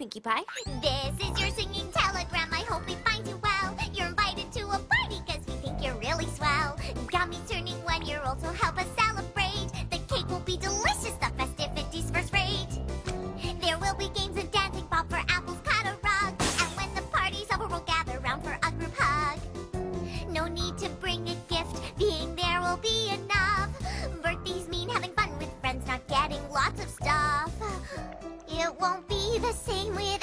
Pinkie Pie. This is your singing telegram. I hope we find you well. You're invited to a party because we think you're really swell. Gummy's turning 1 year old, so help us celebrate. The cake will be delicious, the festivities first rate. There will be games and dancing, pop for apples, cut a rug. And when the party's over, we'll gather round for a group hug. No need to bring a gift, being there will be enough. Birthdays mean having fun with friends, not getting lots of stuff. It won't be the same without